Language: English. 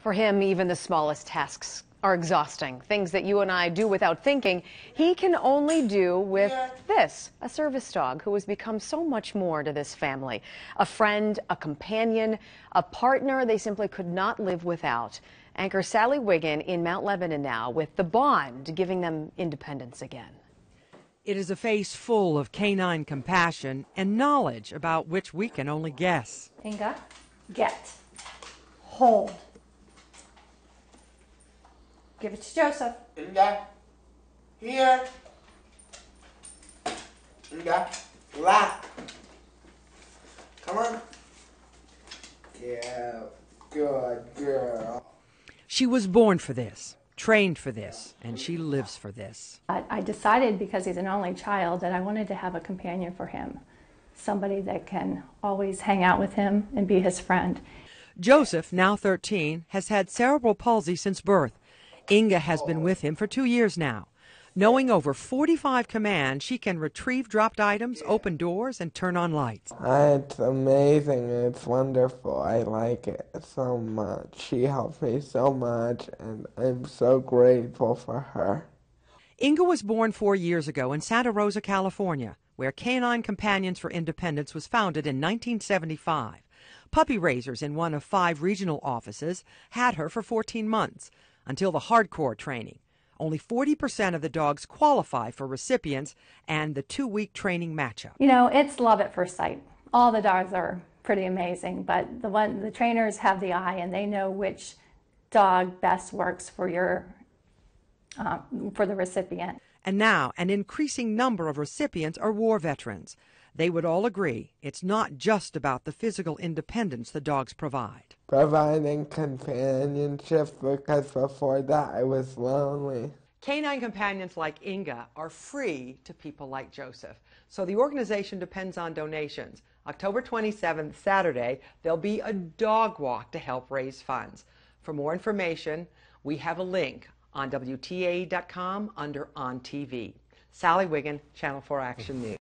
For him, even the smallest tasks are exhausting. Things that you and I do without thinking, he can only do with this, a service dog who has become so much more to this family. A friend, a companion, a partner they simply could not live without. Anchor Sally Wiggin in Mount Lebanon now with the bond giving them independence again. It is a face full of canine compassion and knowledge about which we can only guess. Inga, get, hold. Give it to Joseph. Inga, here. Inga, lap. Come on. Yeah, good girl. She was born for this, trained for this, and she lives for this. I decided, because he's an only child, that I wanted to have a companion for him. Somebody that can always hang out with him and be his friend. Joseph, now 13, has had cerebral palsy since birth. Inga has been with him for 2 years now. Knowing over 45 commands, she can retrieve dropped items, open doors, and turn on lights. It's amazing. It's wonderful. I like it so much. She helped me so much, and I'm so grateful for her. Inga was born 4 years ago in Santa Rosa, California, where Canine Companions for Independence was founded in 1975. Puppy raisers in one of 5 regional offices had her for 14 months, until the hardcore training. Only 40% of the dogs qualify for recipients and the 2-week training matchup. You know, it's love at first sight. All the dogs are pretty amazing, but the trainers have the eye and they know which dog best works for for the recipient. And now an increasing number of recipients are war veterans. They would all agree it's not just about the physical independence the dogs provide. Providing companionship, because before that I was lonely. Canine companions like Inga are free to people like Joseph, so the organization depends on donations. October 27th, Saturday, there'll be a dog walk to help raise funds. For more information, we have a link on WTAE.com under On TV. Sally Wiggin, Channel 4 Action News.